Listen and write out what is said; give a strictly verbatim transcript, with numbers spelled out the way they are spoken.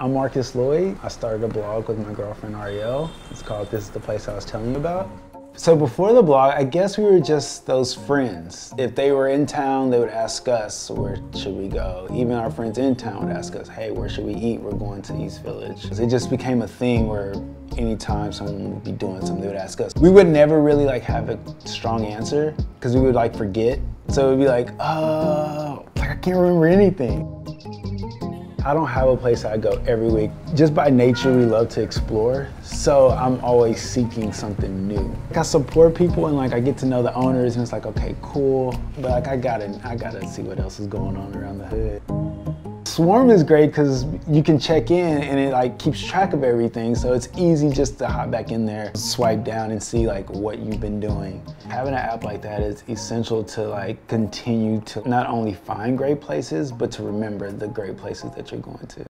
I'm Marcus Lloyd. I started a blog with my girlfriend Ariel. It's called This is the Place I Was Telling You About. So before the blog, I guess we were just those friends. If they were in town, they would ask us, where should we go? Even our friends in town would ask us, hey, where should we eat? We're going to East Village. It just became a thing where anytime someone would be doing something, they would ask us. We would never really like have a strong answer because we would like forget. So it would be like, oh, like I can't remember anything. I don't have a place I go every week. Just by nature, we love to explore. So I'm always seeking something new. Like I support people and like I get to know the owners and it's like, okay, cool. But like I gotta, I gotta see what else is going on around the hood. Swarm is great because you can check in and it like keeps track of everything. So it's easy just to hop back in there, swipe down and see like what you've been doing. Having an app like that is essential to like continue to not only find great places, but to remember the great places that you're going to.